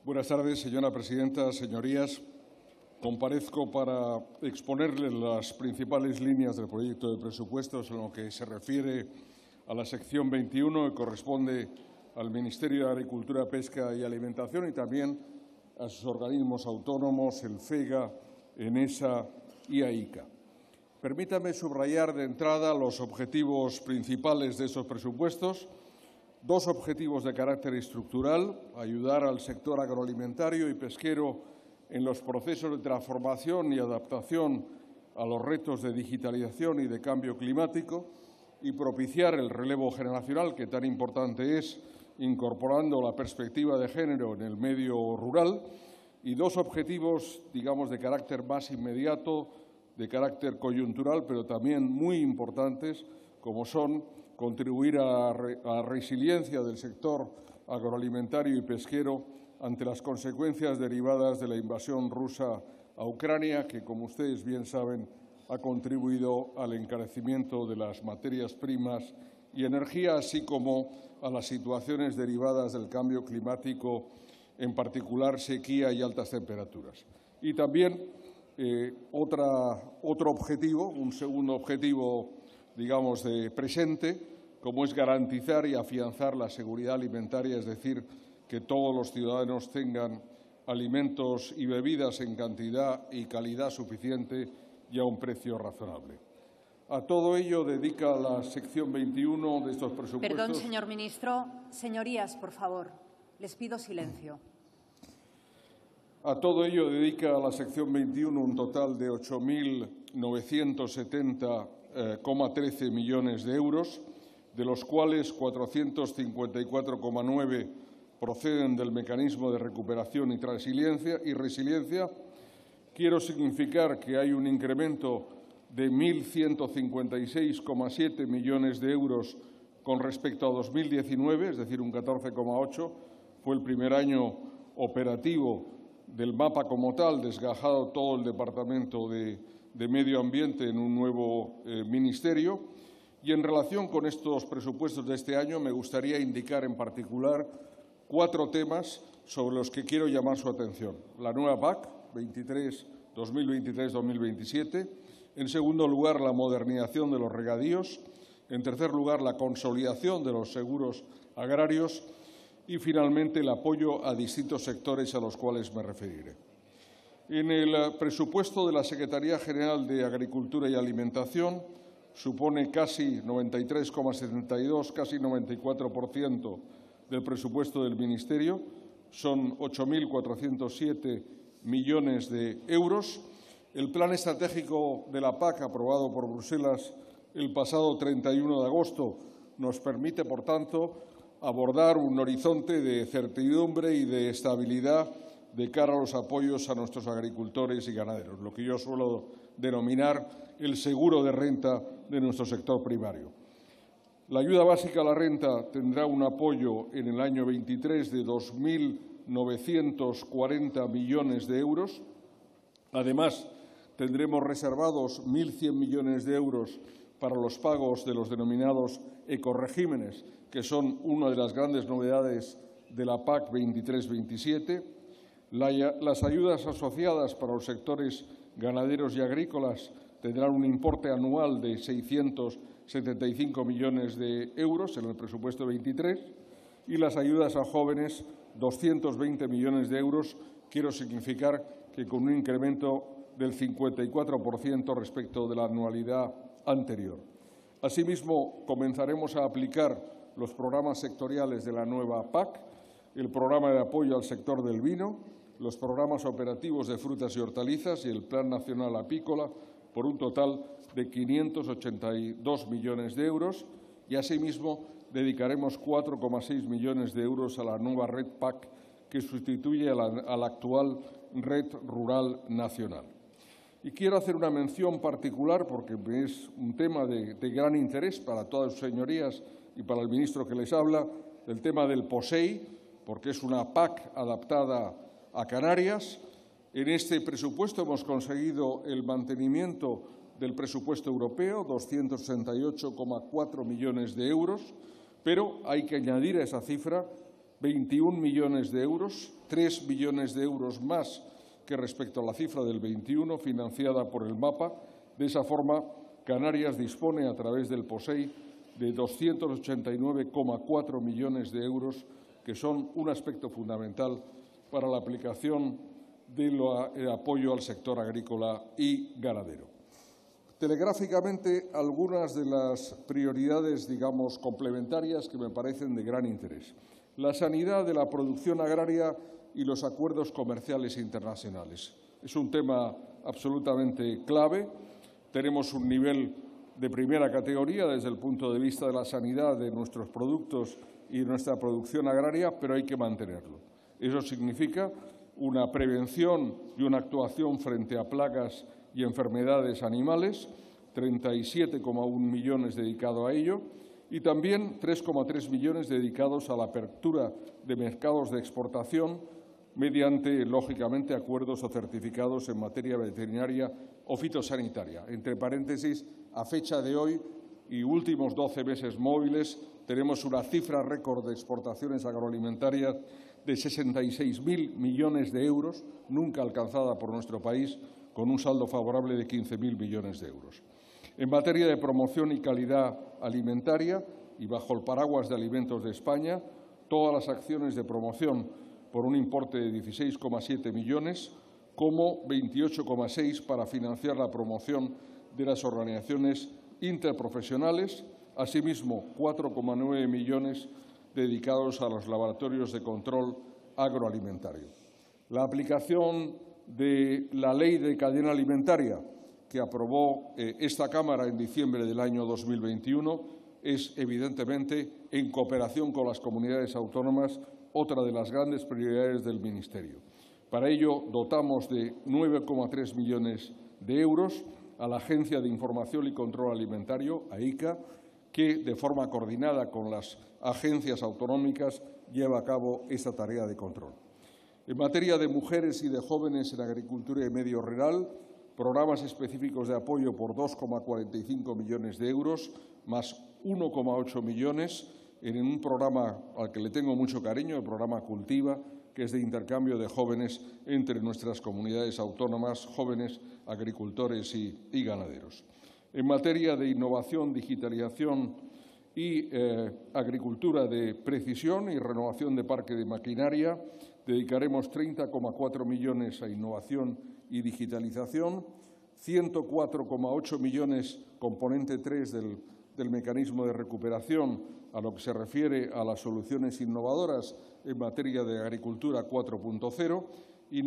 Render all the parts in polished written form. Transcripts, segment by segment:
Buenas tardes, señora presidenta, señorías. Comparezco para exponerles las principales líneas del proyecto de presupuestos en lo que se refiere a la sección 21, que corresponde al Ministerio de Agricultura, Pesca y Alimentación, y también a sus organismos autónomos, el FEGA, ENESA y AICA. Permítame subrayar de entrada los objetivos principales de esos presupuestos. Dos objetivos de carácter estructural: ayudar al sector agroalimentario y pesquero en los procesos de transformación y adaptación a los retos de digitalización y de cambio climático, y propiciar el relevo generacional, que tan importante es, incorporando la perspectiva de género en el medio rural. Y dos objetivos, digamos, de carácter más inmediato, de carácter coyuntural, pero también muy importantes, como son contribuir a la resiliencia del sector agroalimentario y pesquero ante las consecuencias derivadas de la invasión rusa a Ucrania, que, como ustedes bien saben, ha contribuido al encarecimiento de las materias primas y energía, así como a las situaciones derivadas del cambio climático, en particular sequía y altas temperaturas. Y también otro objetivo, un segundo objetivo, digamos, de presente, como es garantizar y afianzar la seguridad alimentaria, es decir, que todos los ciudadanos tengan alimentos y bebidas en cantidad y calidad suficiente y a un precio razonable. A todo ello dedica la sección 21 de estos presupuestos. Perdón, señor ministro. Señorías, por favor, les pido silencio. A todo ello dedica la sección 21 un total de 8.970,13 millones de euros, de los cuales 454,9 proceden del mecanismo de recuperación y resiliencia. Quiero significar que hay un incremento de 1.156,7 millones de euros con respecto a 2019, es decir, un 14,8. Fue el primer año operativo del mapa como tal, desgajado todo el Departamento de Medio Ambiente en un nuevo ministerio. Y en relación con estos presupuestos de este año, me gustaría indicar en particular 4 temas sobre los que quiero llamar su atención. La nueva PAC 2023-2027. En segundo lugar, la modernización de los regadíos. En tercer lugar, la consolidación de los seguros agrarios. Y, finalmente, el apoyo a distintos sectores a los cuales me referiré. En el presupuesto de la Secretaría General de Agricultura y Alimentación supone casi 93,72, casi 94% del presupuesto del Ministerio. Son 8.407 millones de euros. El Plan Estratégico de la PAC, aprobado por Bruselas el pasado 31 de agosto, nos permite, por tanto, abordar un horizonte de certidumbre y de estabilidad de cara a los apoyos a nuestros agricultores y ganaderos, lo que yo suelo denominar el seguro de renta de nuestro sector primario. La ayuda básica a la renta tendrá un apoyo en el año 23 de 2.940 millones de euros. Además, tendremos reservados 1.100 millones de euros para los pagos de los denominados ecoregímenes, que son una de las grandes novedades de la PAC 23-27. Las ayudas asociadas para los sectores ganaderos y agrícolas tendrán un importe anual de 675 millones de euros en el presupuesto 23, y las ayudas a jóvenes 220 millones de euros. Quiero significar que con un incremento del 54% respecto de la anualidad anterior. Asimismo, comenzaremos a aplicar los programas sectoriales de la nueva PAC, el programa de apoyo al sector del vino, los programas operativos de frutas y hortalizas y el Plan Nacional Apícola, por un total de 582 millones de euros, y asimismo dedicaremos 4,6 millones de euros a la nueva red PAC, que sustituye a la actual red rural nacional. Y quiero hacer una mención particular, porque es un tema de gran interés para todas sus señorías y para el ministro que les habla, el tema del POSEI, porque es una PAC adaptada a Canarias. En este presupuesto hemos conseguido el mantenimiento del presupuesto europeo, 268,4 millones de euros, pero hay que añadir a esa cifra 21 millones de euros, 3 millones de euros más que respecto a la cifra del 21, financiada por el MAPA. De esa forma, Canarias dispone, a través del POSEI, de 289,4 millones de euros, que son un aspecto fundamental para la aplicación del apoyo al sector agrícola y ganadero. Telegráficamente, algunas de las prioridades, digamos, complementarias que me parecen de gran interés. La sanidad de la producción agraria y los acuerdos comerciales internacionales. Es un tema absolutamente clave. Tenemos un nivel de primera categoría desde el punto de vista de la sanidad de nuestros productos y de nuestra producción agraria, pero hay que mantenerlo. Eso significa una prevención y una actuación frente a plagas y enfermedades animales, 37,1 millones dedicados a ello, y también 3,3 millones dedicados a la apertura de mercados de exportación mediante, lógicamente, acuerdos o certificados en materia veterinaria o fitosanitaria. Entre paréntesis, a fecha de hoy y últimos 12 meses móviles, tenemos una cifra récord de exportaciones agroalimentarias de 66.000 millones de euros, nunca alcanzada por nuestro país, con un saldo favorable de 15.000 millones de euros. En materia de promoción y calidad alimentaria y bajo el paraguas de Alimentos de España, todas las acciones de promoción por un importe de 16,7 millones, como 28,6 para financiar la promoción de las organizaciones interprofesionales, asimismo 4,9 millones dedicados a los laboratorios de control agroalimentario. La aplicación de la Ley de Cadena Alimentaria, que aprobó esta Cámara en diciembre del año 2021, es evidentemente, en cooperación con las comunidades autónomas, otra de las grandes prioridades del Ministerio. Para ello, dotamos de 9,3 millones de euros a la Agencia de Información y Control Alimentario, AICA, que, de forma coordinada con las agencias autonómicas, lleva a cabo esta tarea de control. En materia de mujeres y de jóvenes en agricultura y medio rural, programas específicos de apoyo por 2,45 millones de euros, más 1,8 millones en un programa al que le tengo mucho cariño, el programa Cultiva, que es de intercambio de jóvenes entre nuestras comunidades autónomas, jóvenes agricultores y ganaderos. En materia de innovación, digitalización y agricultura de precisión y renovación de parque de maquinaria, dedicaremos 30,4 millones a innovación y digitalización, 104,8 millones, componente 3 del mecanismo de recuperación, a lo que se refiere a las soluciones innovadoras en materia de agricultura 4.0, y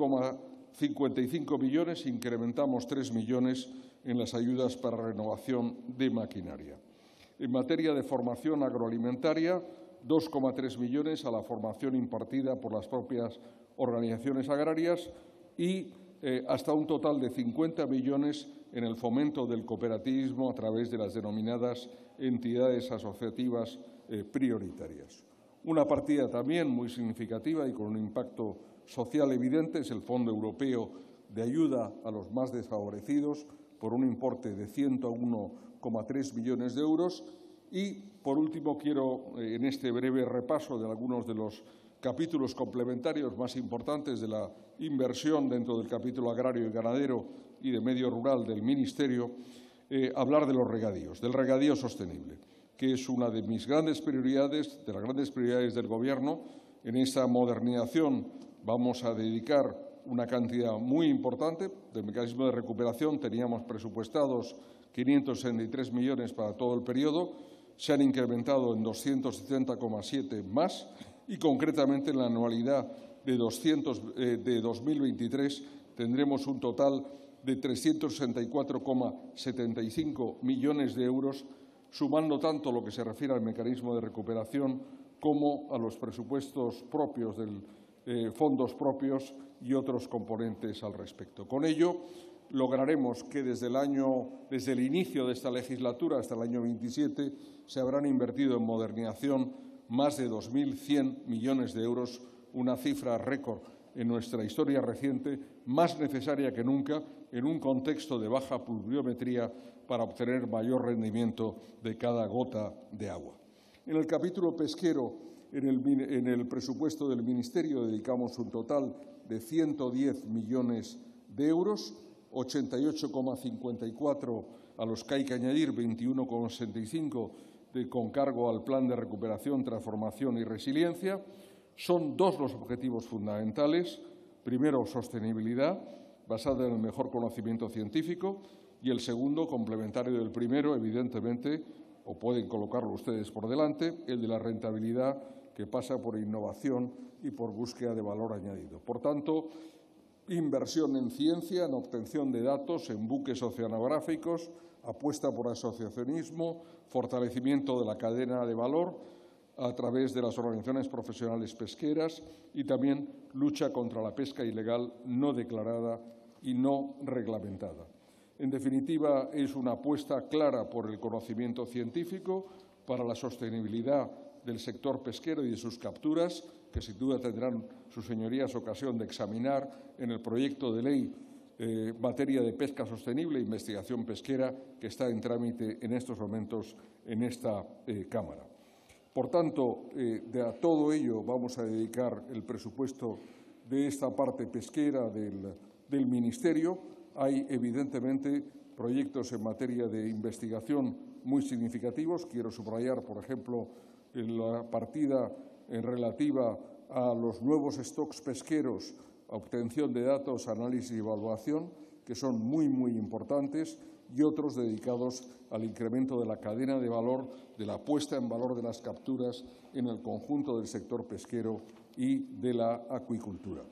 9,55 millones, incrementamos 3 millones en las ayudas para renovación de maquinaria. En materia de formación agroalimentaria, 2,3 millones a la formación impartida por las propias organizaciones agrarias y hasta un total de 50 millones en el fomento del cooperativismo a través de las denominadas entidades asociativas prioritarias. Una partida también muy significativa y con un impacto social evidente es el Fondo Europeo de Ayuda a los Más Desfavorecidos, por un importe de 101,3 millones de euros. Y, por último, quiero, en este breve repaso de algunos de los capítulos complementarios más importantes de la inversión dentro del capítulo agrario y ganadero y de medio rural del Ministerio, hablar de los regadíos, del regadío sostenible, que es una de mis grandes prioridades, de las grandes prioridades del Gobierno. En esta modernización vamos a dedicar una cantidad muy importante. Del mecanismo de recuperación teníamos presupuestados 563 millones para todo el periodo, se han incrementado en 270,7 más y, concretamente, en la anualidad de 2023 tendremos un total de 364,75 millones de euros, sumando tanto lo que se refiere al mecanismo de recuperación como a los presupuestos propios fondos propios y otros componentes al respecto. Con ello, lograremos que desde el inicio de esta legislatura hasta el año 27 se habrán invertido en modernización más de 2.100 millones de euros, una cifra récord en nuestra historia reciente, más necesaria que nunca en un contexto de baja pluviometría para obtener mayor rendimiento de cada gota de agua. En el capítulo pesquero En el presupuesto del Ministerio dedicamos un total de 110 millones de euros, 88,54 a los que hay que añadir 21,65 con cargo al Plan de Recuperación, Transformación y Resiliencia. Son dos los objetivos fundamentales. Primero, sostenibilidad, basada en el mejor conocimiento científico, y el segundo, complementario del primero, evidentemente, o pueden colocarlo ustedes por delante, el de la rentabilidad, que pasa por innovación y por búsqueda de valor añadido. Por tanto, inversión en ciencia, en obtención de datos, en buques oceanográficos, apuesta por asociacionismo, fortalecimiento de la cadena de valor a través de las organizaciones profesionales pesqueras y también lucha contra la pesca ilegal no declarada y no reglamentada. En definitiva, es una apuesta clara por el conocimiento científico para la sostenibilidad del sector pesquero y de sus capturas, que sin duda tendrán sus señorías ocasión de examinar en el proyecto de ley materia de pesca sostenible e investigación pesquera que está en trámite en estos momentos en esta Cámara. Por tanto, a todo ello vamos a dedicar el presupuesto de esta parte pesquera del Ministerio. Hay, evidentemente, proyectos en materia de investigación muy significativos. Quiero subrayar, por ejemplo, la partida relativa a los nuevos stocks pesqueros, a obtención de datos, análisis y evaluación, que son muy, muy importantes, y otros dedicados al incremento de la cadena de valor, de la puesta en valor de las capturas en el conjunto del sector pesquero y de la acuicultura.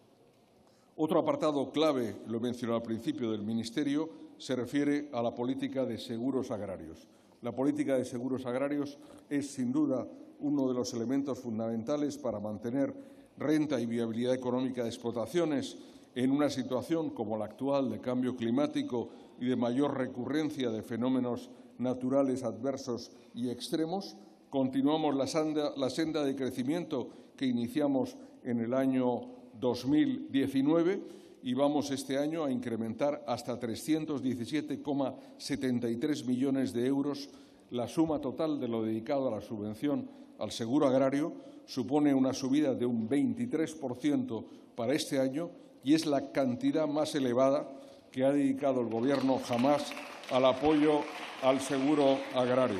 Otro apartado clave, lo he mencionado al principio, del Ministerio, se refiere a la política de seguros agrarios. La política de seguros agrarios es, sin duda, uno de los elementos fundamentales para mantener renta y viabilidad económica de explotaciones en una situación como la actual de cambio climático y de mayor recurrencia de fenómenos naturales adversos y extremos. Continuamos la senda de crecimiento que iniciamos en el año 2019 y vamos este año a incrementar hasta 317,73 millones de euros. La suma total de lo dedicado a la subvención al seguro agrario supone una subida de un 23% para este año y es la cantidad más elevada que ha dedicado el Gobierno jamás al apoyo al seguro agrario.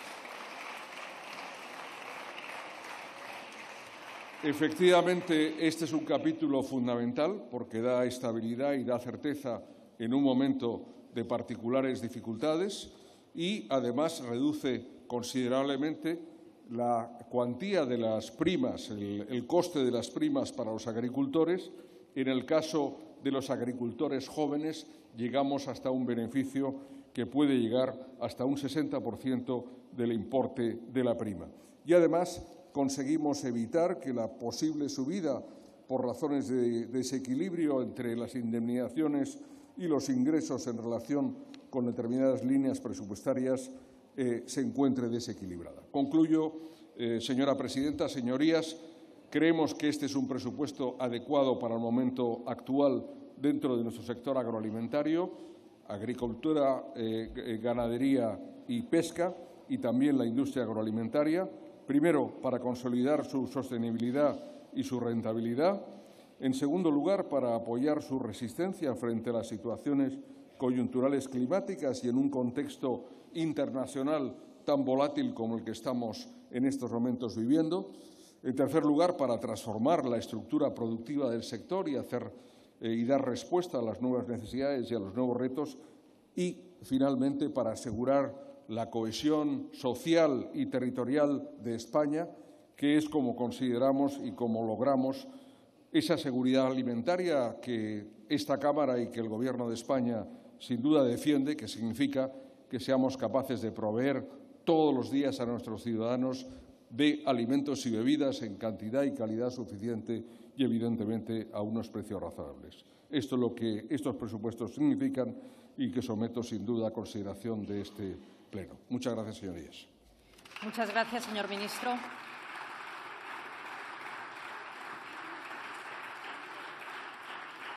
Efectivamente, este es un capítulo fundamental porque da estabilidad y da certeza en un momento de particulares dificultades y, además, reduce considerablemente la cuantía de las primas, el coste de las primas para los agricultores. En el caso de los agricultores jóvenes, llegamos hasta un beneficio que puede llegar hasta un 60% del importe de la prima. Y, además, conseguimos evitar que la posible subida por razones de desequilibrio entre las indemnizaciones y los ingresos en relación con determinadas líneas presupuestarias se encuentre desequilibrada. Concluyo, señora presidenta, señorías, creemos que este es un presupuesto adecuado para el momento actual dentro de nuestro sector agroalimentario, agricultura, ganadería y pesca, y también la industria agroalimentaria. Primero, para consolidar su sostenibilidad y su rentabilidad. En segundo lugar, para apoyar su resistencia frente a las situaciones coyunturales climáticas y en un contexto internacional tan volátil como el que estamos en estos momentos viviendo. En tercer lugar, para transformar la estructura productiva del sector y dar respuesta a las nuevas necesidades y a los nuevos retos. Y, finalmente, para asegurar la cohesión social y territorial de España, que es como consideramos y como logramos esa seguridad alimentaria que esta Cámara y que el Gobierno de España sin duda defiende, que significa que seamos capaces de proveer todos los días a nuestros ciudadanos de alimentos y bebidas en cantidad y calidad suficiente y, evidentemente, a unos precios razonables. Esto es lo que estos presupuestos significan y que someto, sin duda, a consideración de este Pleno. Muchas gracias, señorías. Muchas gracias, señor ministro.